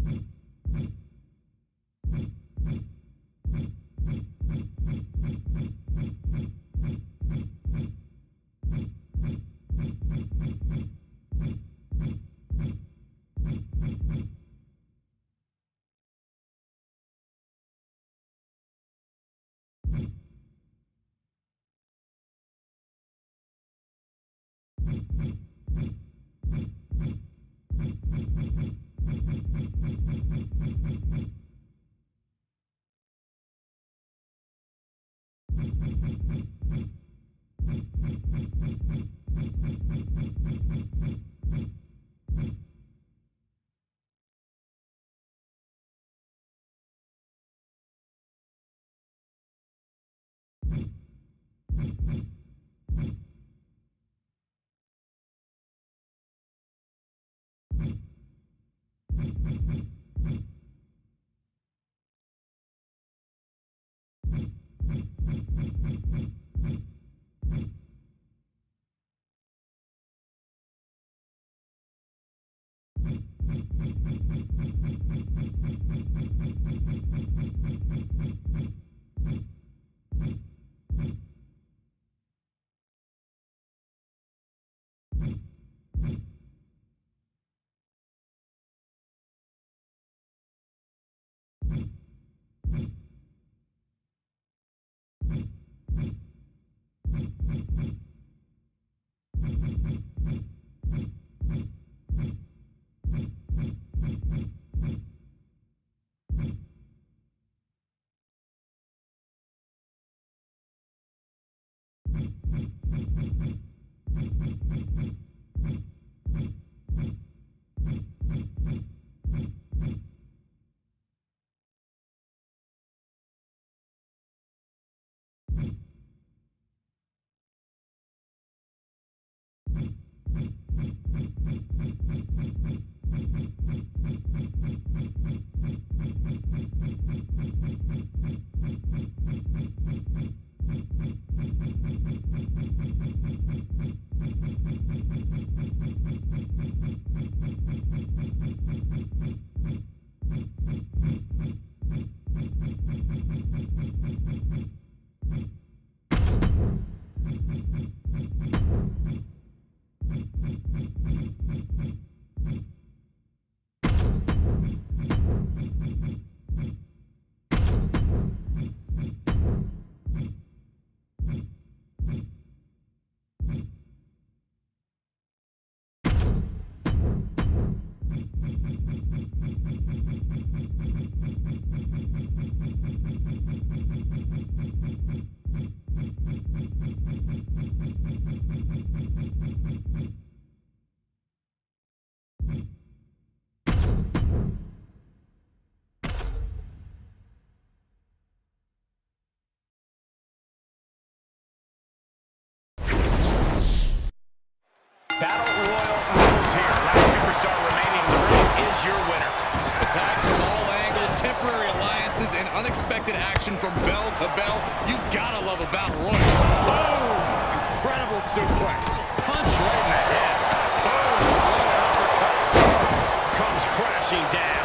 Battle Royal rules here. Last superstar remaining in the ring is your winner. Attacks from all angles, temporary alliances, and unexpected action from bell to bell. You gotta love a Battle Royal. Boom! Incredible suplex. Punch right in the head. Boom! What an uppercut. Comes crashing down.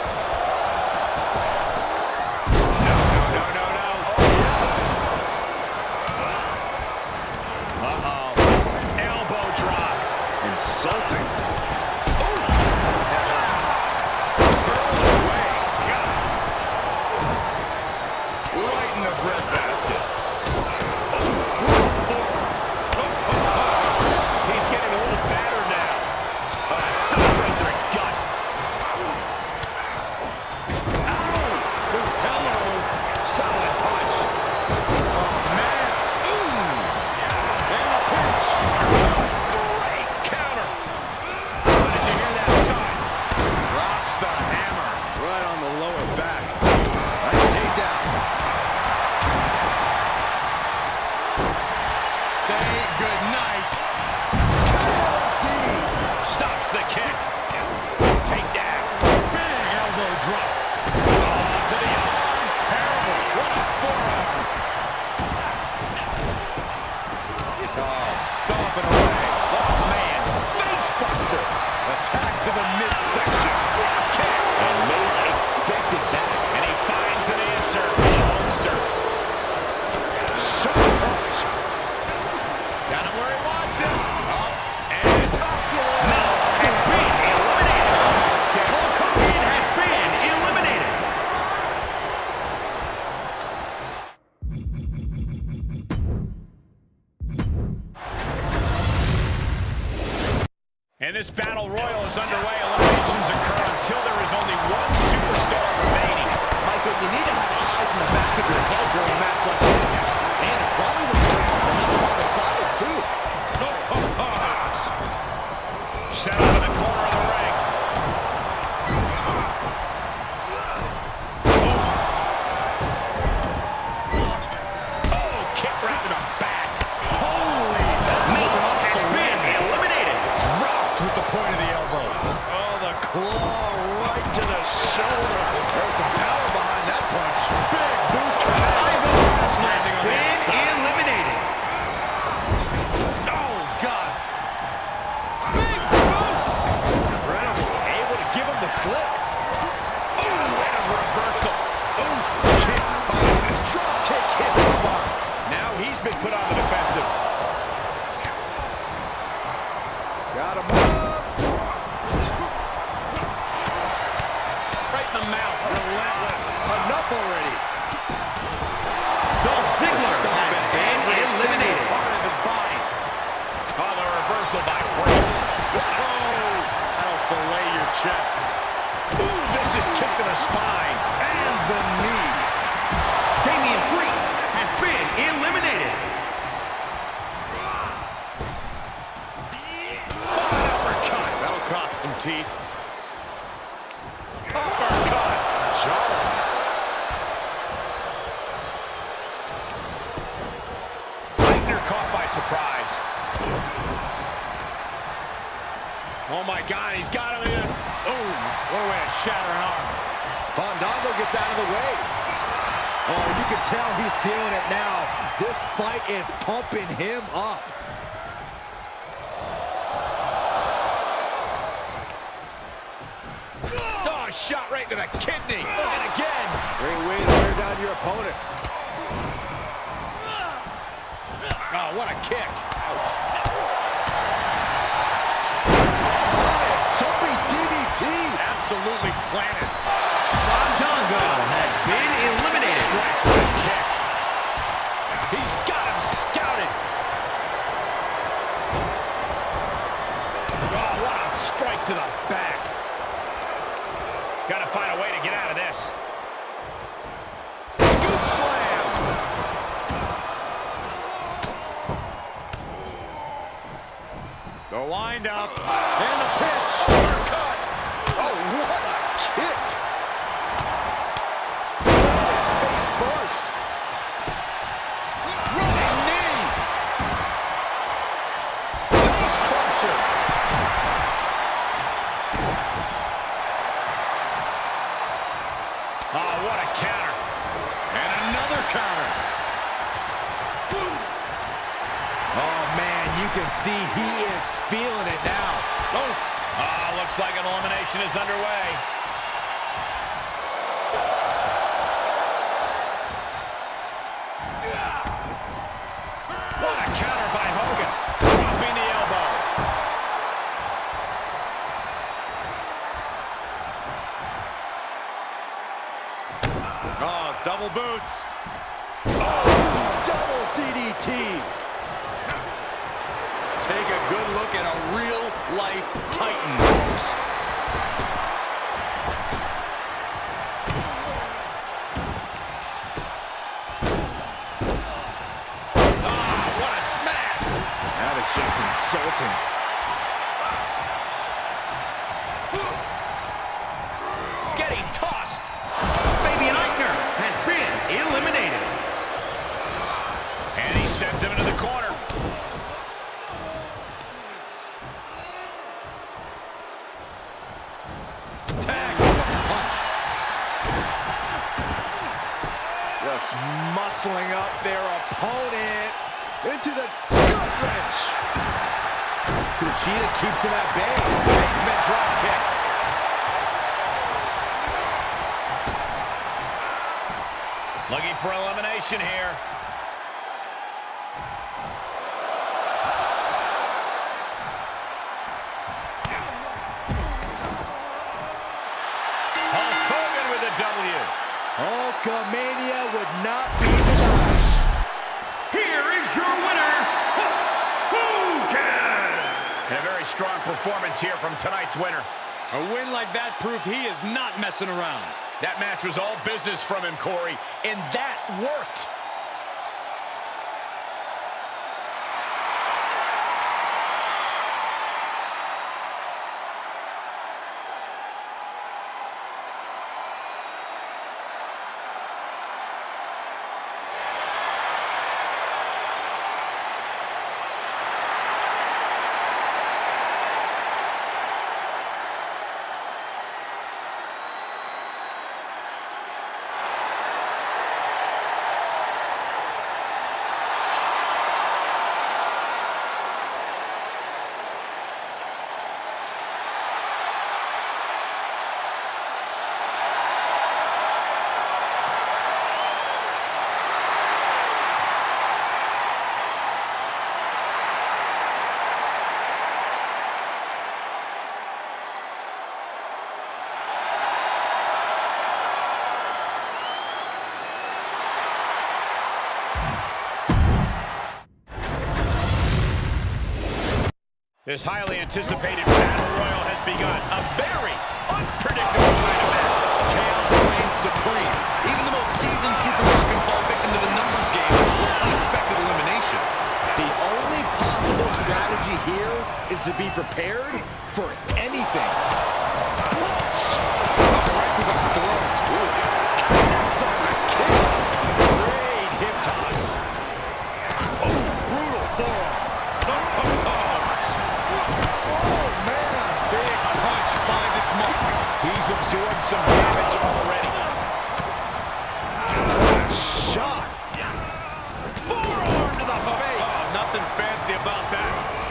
Insulting. Right in the breadbasket. He's getting a little battered now. Stop right to the gut. Ow! Hello. Solid punch. Oh, man. And a pinch. Great counter. Oh, did you hear that cut? Drops the hammer. Right on the lower back. Nice takedown. Say goodnight. KOD. Stops the kick. Takedown. Big elbow drop. Oh, to the arm. Terrible. What a forearm. Oh, stomping away. Oh, man. Face buster. Attack to the midsection. Drop kick. And And this battle royal is underway. Eliminations occur until there is only one superstar remaining. Michael, you need to have eyes in the back of your head during a match like this. And it probably would work to have them on the sides, too. Set up in the corner of the ring. Oh, kick right to the back. Holy, Mace has been eliminated. rocked with the point of the elbow. Oh, the claw right to the shoulder. There's some power behind that punch. Big boot cut. Landing on the outside. Eliminated. Oh, God. Big boot. Incredible. Able to give him the slip. Oh, and a reversal. Oof. Kick finds the drop kick hits the mark. Now he's been put on the defensive. Got him up. Right in the mouth. Relentless. Enough already. Dolph Ziggler has been eliminated. Part of his body. Oh, the reversal by Priest. That'll fillet your chest. Ooh, vicious kick to the spine. And the knee. Damian Priest has been eliminated. An uppercut. That'll cost some teeth. Uppercut. Jarring. Lightner caught by surprise. Oh my God, he's got him in. Oh, what a way to shatter an arm. Fandango gets out of the way. Oh, you can tell he's feeling it now. This fight is pumping him up. Oh, shot right to the kidney. And again. Great way to wear down your opponent. Oh, what a kick. Ouch. Jumping DDT. Absolutely planted. Fandango has been eliminated. Strikes with a kick. He's got him scouted. Oh, what a strike to the back. Got to find a way to get out of this. Scoop slam. The wind up. And the pitch. Uppercut. Oh, what a kick. Landed face first. Running knee. Face crusher. Oh, what a counter. And another counter. Oh, man, you can see he is feeling it now. Oh, looks like an elimination is underway. What a counter by Hogan. Dropping the elbow. Oh, double boots. Oh, double DDT. Take a good look at a real-life Titan, folks. Ah, what a smash. That is just insulting. Getting tossed. Fabian Aichner has been eliminated. And he sends him into the corner. Tag with a punch. Just muscling up their opponent into the gut wrench. Kushida keeps him at bay. Basement drop kick. Looking for elimination here. Hulk Hogan with a W. Hulkamania would not be denied. Here is your winner, Hulk Hogan. And a very strong performance here from tonight's winner. A win like that proved he is not messing around. That match was all business from him, Corey, and that worked. This highly anticipated Battle Royal has begun. A very unpredictable kind of match. Chaos reigns supreme. Even the most seasoned superstar can fall victim to the numbers game or unexpected elimination. The only possible strategy here is to be prepared for anything. Right to the throat. Connects on the kick. Great hip toss. Oh, brutal forearm. He's absorbed some damage already. Shot. Forearm to the face. Oh, nothing fancy about that.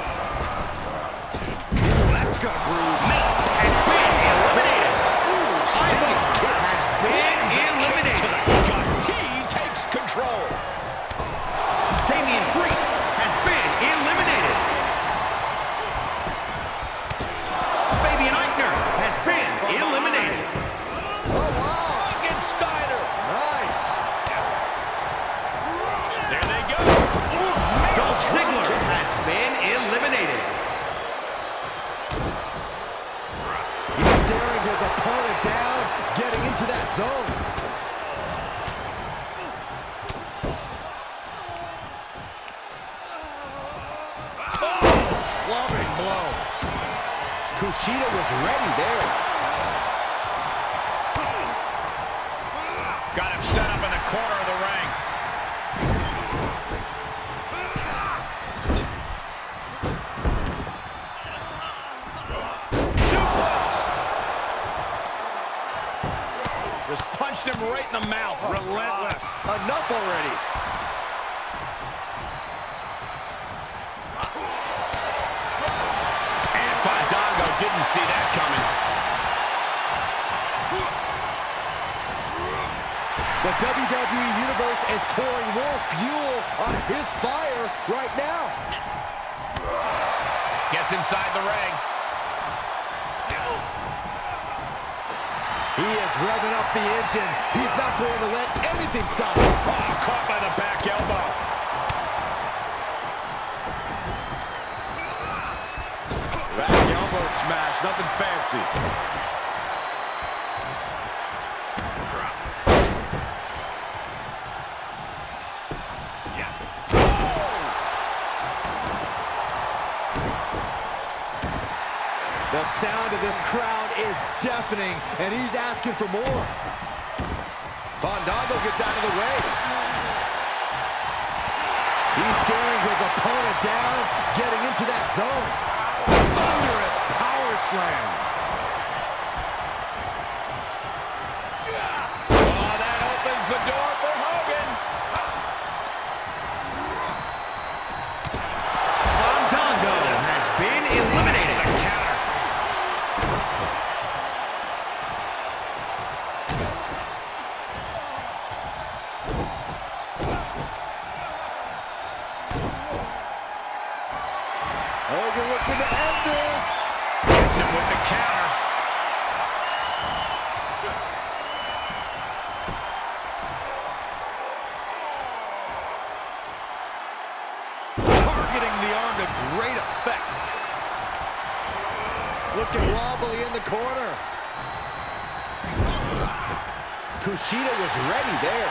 That's got a bruise. Mace has been eliminated. Stinging kick Has been eliminated. to the gut. He takes control. Damian Priest has been eliminated. Fabian Aichner has been eliminated. Oh, wow. Steiner. Nice. There they go. Dolph Ziggler has been eliminated. He's staring his opponent down, getting into that zone. Clubbing blow. Kushida was ready there. Got him set up in the corner of the ring. Suplex. Just punched him right in the mouth. Relentless. Enough already. And Fandango didn't see that coming. The WWE Universe is pouring more fuel on his fire right now. Gets inside the ring. He is revving up the engine. He's not going to let anything stop him. Oh, caught by the back elbow. Back elbow smash, nothing fancy. The sound of this crowd is deafening, and he's asking for more. Fandango gets out of the way. He's staring his opponent down, getting into that zone. Thunderous power slam. Oh, that opens the door for Hogan. Fandango has been eliminated. The counter. Hogan looking to end this. Gets him with the counter. Targeting the arm to great effect. corner. Kushida was ready there.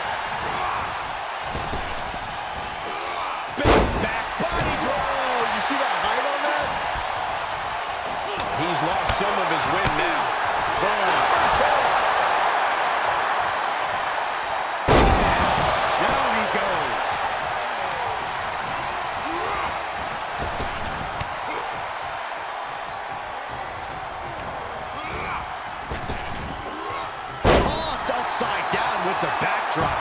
Big back body draw. You see that height on that? He's lost some of his wind now. Down he goes. Tossed upside down with the backdrop.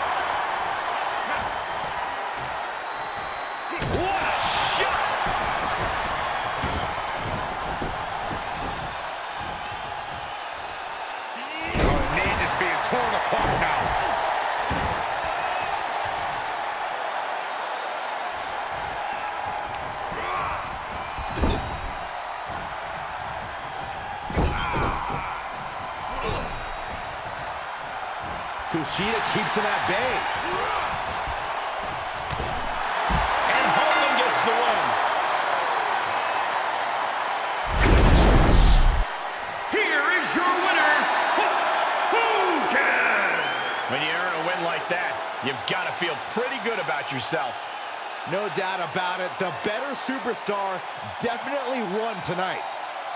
What a shot! Oh, the knee is being torn apart now. Kushida keeps him at bay. And Hogan gets the win. Here is your winner, Hogan! When you earn a win like that, you've got to feel pretty good about yourself. No doubt about it. The better superstar definitely won tonight.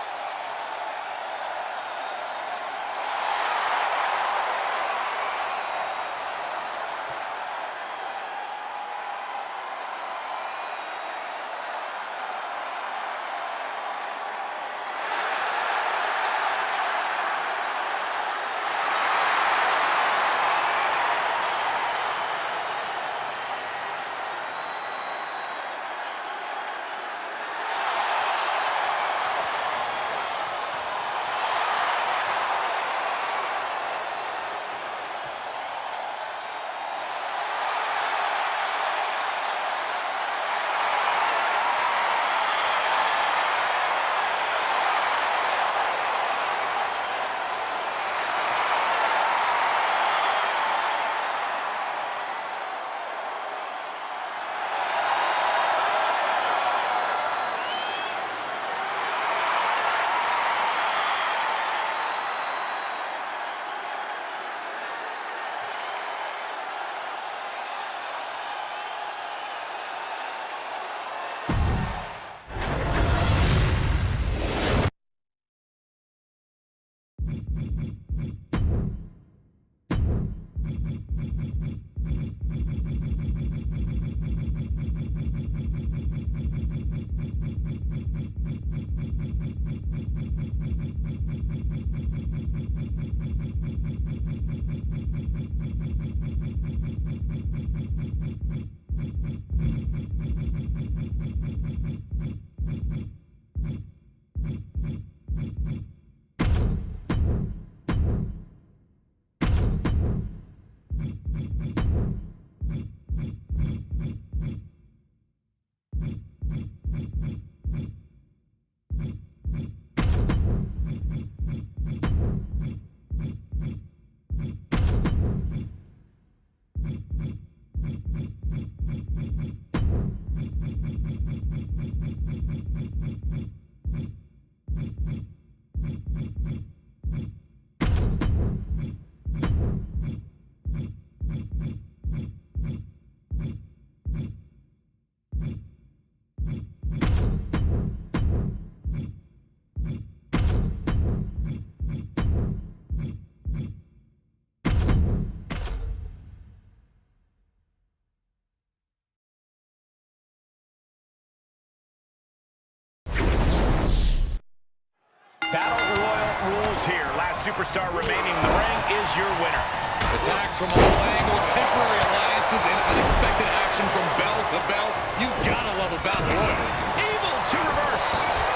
Battle Royal rules here. Last superstar remaining in the ring is your winner. Attacks from all angles, temporary alliances, and unexpected action from bell to bell. You gotta love a Battle Royal. Evil to reverse.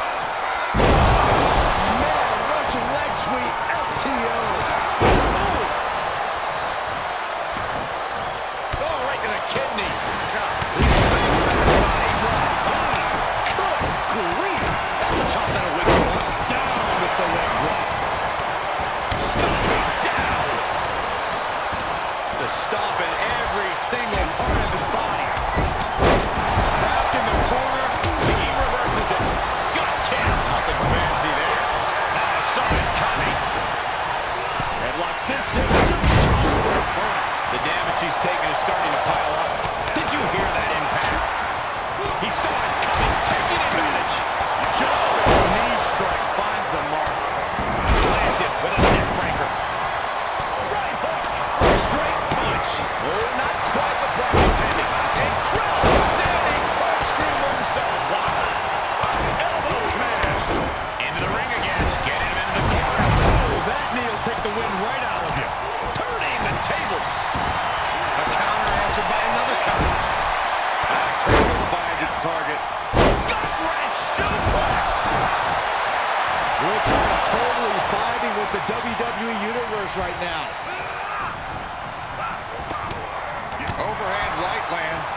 Man, Russian leg sweep, STO. Oh, right to the kidneys. Good grief. That's a chop that'll wake you up. Down with the leg drop. Stomping down. The stomp in every single part of his body. Trapped in the corner. the WWE Universe right now. Overhand right lands.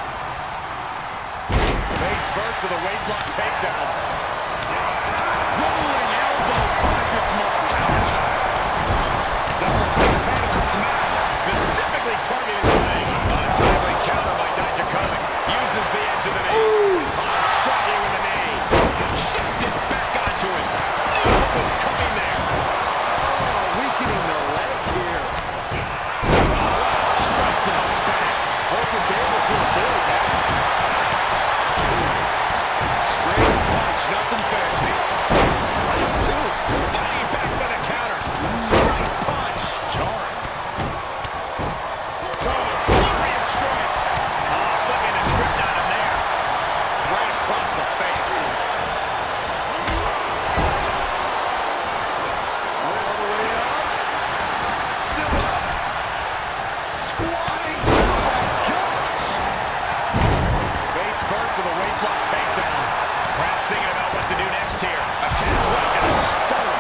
Face first with a waistlock takedown. Rolling elbow finds its mark. Double face handle smash. Specifically targeting the leg. Untimely counter by Dijakovic. Uses the edge of the knee. Striking with the knee. Shifts it back onto him. Knew what was coming there. Oh, weakening the leg here. Strike to the back. Hope is able to avoid that. Straight punch, nothing fancy. Slap too. Fighting back with a counter. Straight punch. Jarring. Flurry of strikes. Flipping the script on him there. Right across the face. All the way up. Still up. Squatting to the gosh. Face first with a waistlock takedown. Perhaps thinking about what to do next here. Attack right and a stunner.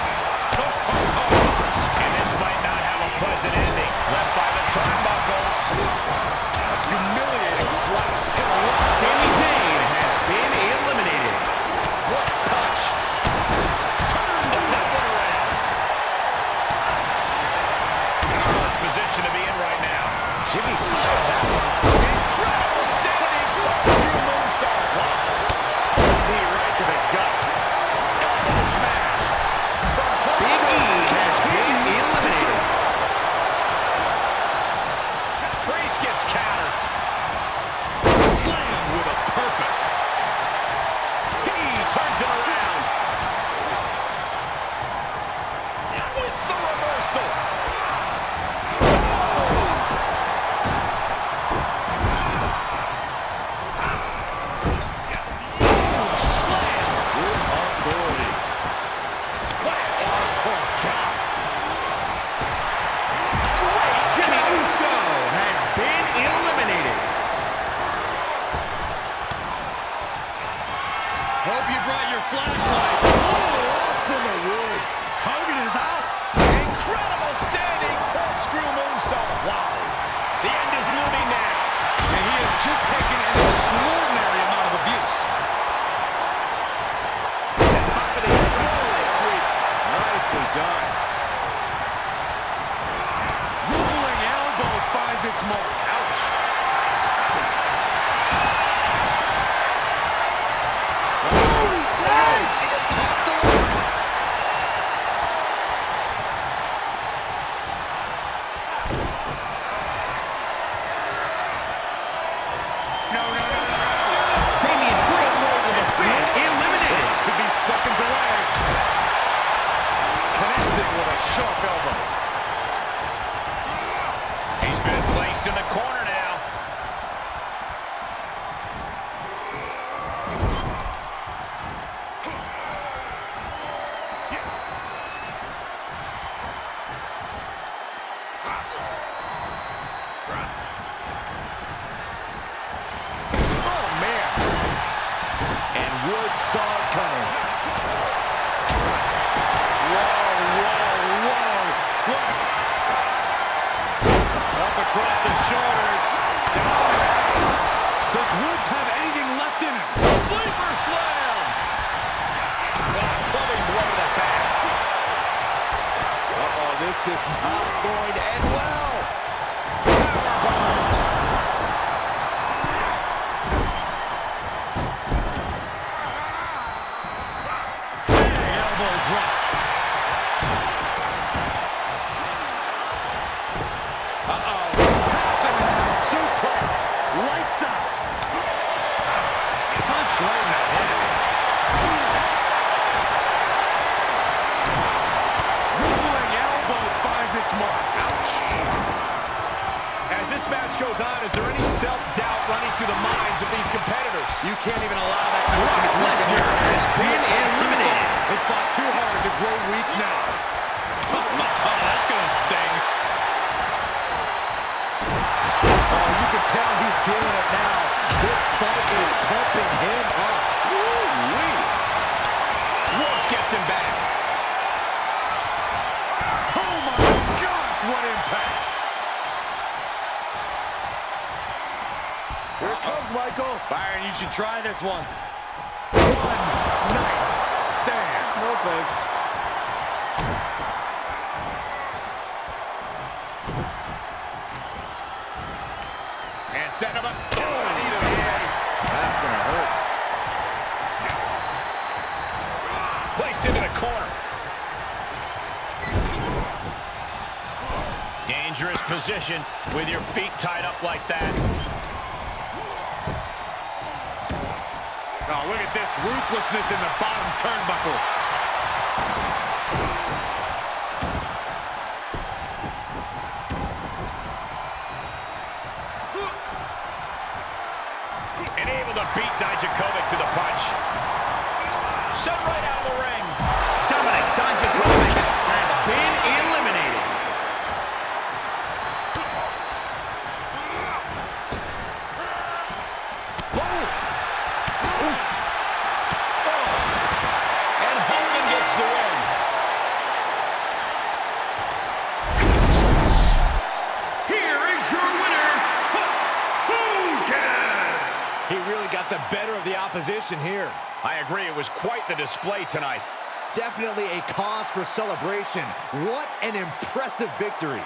And this might not have a pleasant ending. Left by the turnbuckles. A humiliating slap. Sami Zayn has been eliminated. What a punch. Turned that one around. Perilous position to be in right now. Jimmy tied that one. Incredible standing corkscrew moonsault. Wow. Knee right to the gut. Elbow smash. Big E has been eliminated. Priest gets countered. Slammed with a purpose. He turns it around. With the reversal. Slam with authority. Oh, God. Jimmy Uso has been eliminated. Hope you brought your flashlight. Lost in the woods. Hogan is out. Incredible standing corkscrew moonsault. Wow. The end is looming now. And he has just taken an extraordinary amount of abuse. Top of the rolling sweep. Nicely done. Rolling elbow finds its mark. Ouch. Nice. He just tossed the leg. Damian Priest has been eliminated. Could be seconds away. Connected with a sharp elbow. He's been placed in the corner now. Oh, man. And Woods saw it coming. Up across the shoulders. Down and out. Does Woods have anything left in him? Sleeper slam. Clubbing blow to the back. Uh-oh, this is not going to end well. Elbow drop. Half and half suplex. Lights out. Punch right in the head. Rolling elbow finds its mark. Ouch. As this match goes on, is there any self-doubt running through the minds of these competitors? You can't even allow that notion to creep in Lesnar here. has been eliminated. They fought too hard to grow weak now. That's gonna sting. Oh, you can tell he's feeling it now. This fight is pumping him up. Woo-wee. Woods gets him back. should try this once. One night stand. No thanks. And set him up. Oh, knee to the face. That's gonna hurt. Placed into the corner. Dangerous position with your feet tied up like that. Oh, look at this ruthlessness in the bottom turnbuckle. And able to beat Dijakovic to the punch. Sent right out of the ring. Dominic Dijakovic has been eliminated. And Hogan gets the win. Here is your winner, Hogan. He really got the better of the opposition here. I agree, it was quite the display tonight. Definitely a cause for celebration. What an impressive victory.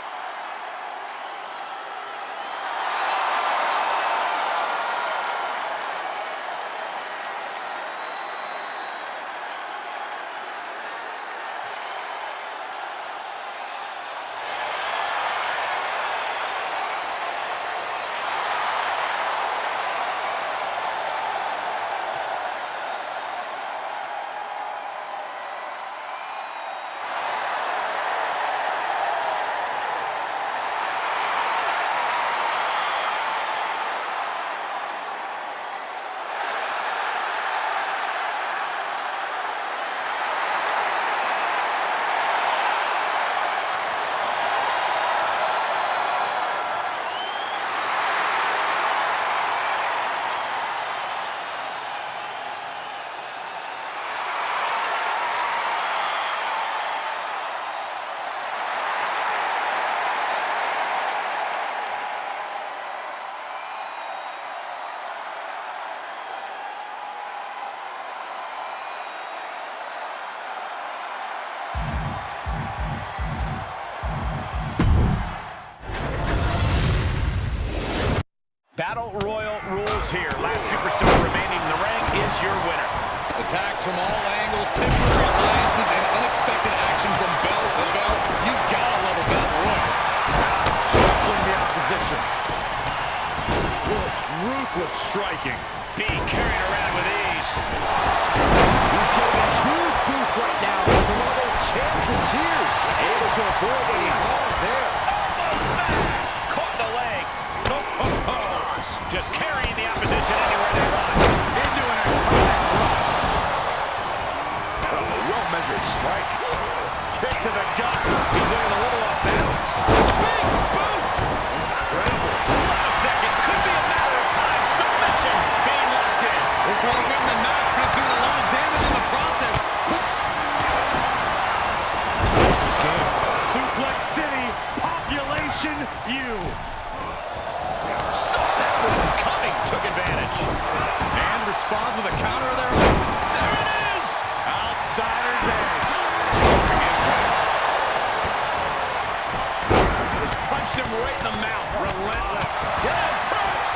Battle Royal rules here. Last superstar remaining in the ring is your winner. Attacks from all angles, temporary alliances, and unexpected action from bell to bell. You gotta love a Battle Royal. Trampling the opposition. Ruthless striking. Being carried around with ease. He's getting a huge boost right now from all those chants and cheers. Able to avoid any harm there. Elbow smash! Caught the leg. Just carrying the opposition anywhere they want. Into an atomic drop. Oh, well-measured strike. Kick to the gut. He's looking a little off balance. Big boot! Incredible. Hold on a second. Could be a matter of time. Submission being locked in. This won't win the match, but it's doing a lot of damage in the process. What's this game? Suplex City, Population U. Saw that one coming. Took advantage. And responds with a counter of their own. There it is! Outsider dash. Just punched him right in the mouth. Relentless. Yes, press!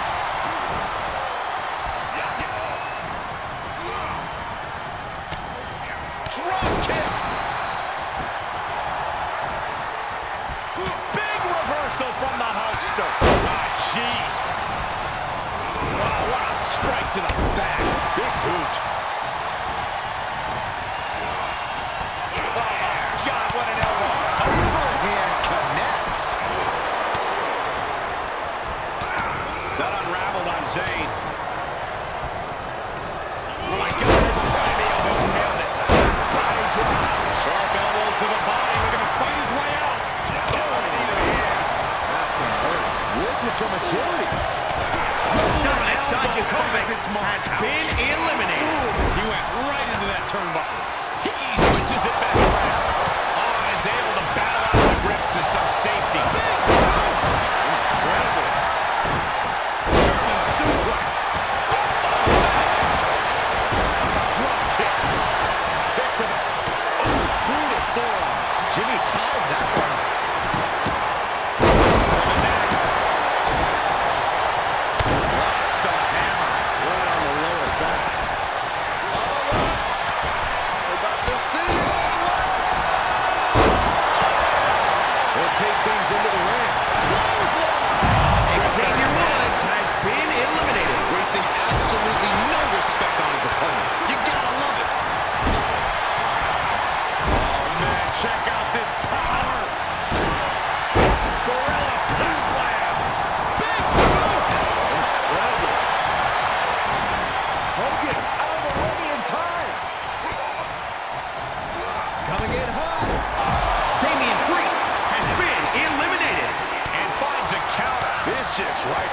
Drop kick! Big reversal from the Hulkster. Ah, jeez. Wow, what a strike to the back. Big boot. Oh, God, what an elbow. Overhand connects. That unraveled on Zayn. Oh, my God, the elbow nailed it. Body drop. Sharp elbows to the body. Looking to fight his way out. Oh, knee to the hands. That's going to hurt. Worked with some agility. Dominic Dijakovic has been eliminated. He went right into that turnbuckle. He switches it back around. Oh, is able to battle out of the grips to some safety. Incredible. German suplex. Oh,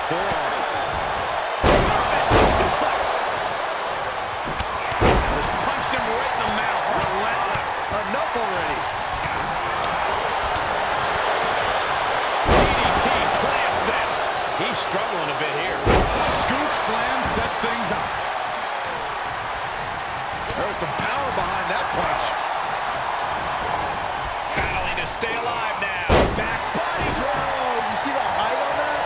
forearm. Suplex. Just punched him right in the mouth. Relentless. Enough already. DDT plants that. He's struggling a bit here. Scoop slam sets things up. There's some power behind that punch. Battling to stay alive now. Back body drop. You see the height on that?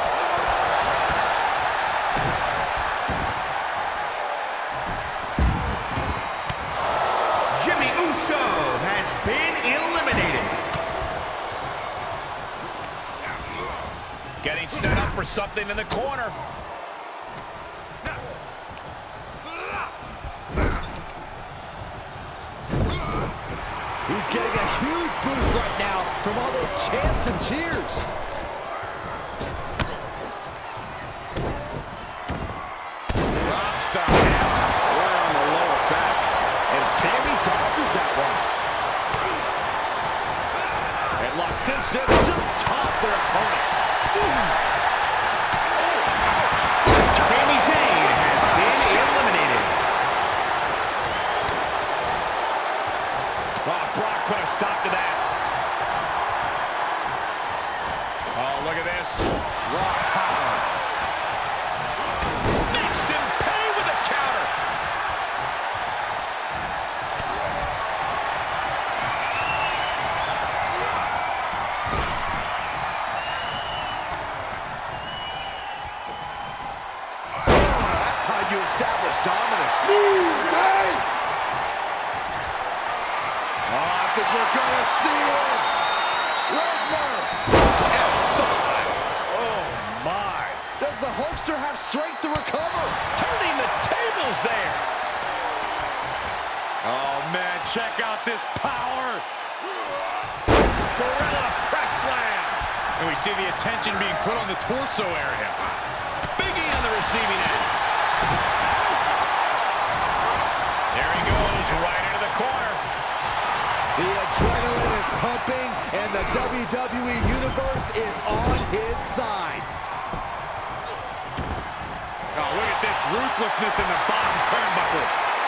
Jimmy Uso has been eliminated. Getting set up for something in the corner. He's getting a huge boost right now from all those chants and cheers. Drops the hammer right on the lower back. And Sammy dodges that one. And locks instead just toss their opponent. Sami Zayn has been eliminated. Oh, Brock put a stop to that. Oh, look at this. Raw power. Makes him pay with a counter. That's how you establish dominance. I think we're gonna see it. Lesnar. F5. Oh my. Does the Hulkster have strength to recover? Turning the tables there. Oh man, check out this power. Gorilla press slam. And we see the attention being put on the torso area. Biggie on the receiving end. There he goes, right into the corner. The adrenaline is pumping, and the WWE Universe is on his side. Oh, look at this ruthlessness in the bottom turnbuckle.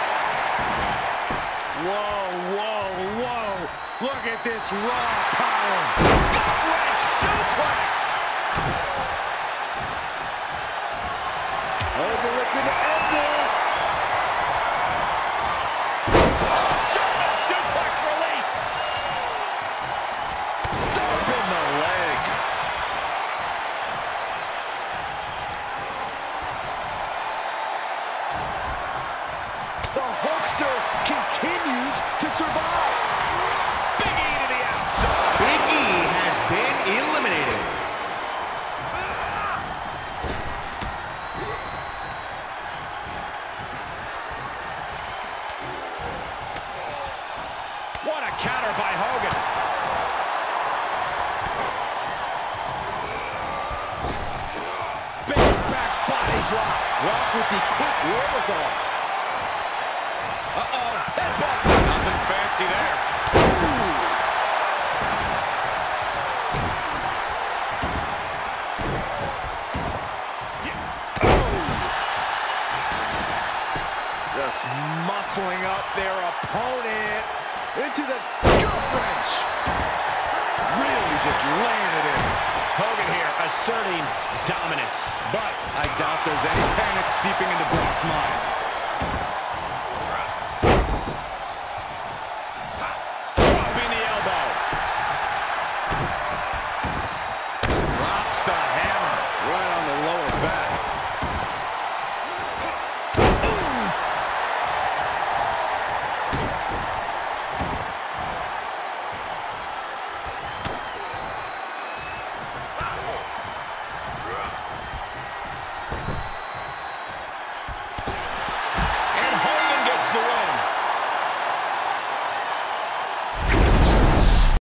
Whoa, whoa, whoa. Look at this raw power. Gut-wrench suplex. Looking to end this. German suplex release. Stomp in the leg. The Hulkster continues to survive. Big E to the outside. Big E has been eliminated. What a counter by Hogan. Big back body drop. Rock with the quick wherewithal. Uh-oh. Headbutt. Nothing fancy there. Just muscling up their opponent into the gut wrench. Really just laying it in. Hogan here asserting dominance. But I doubt there's any panic seeping into Brock's mind.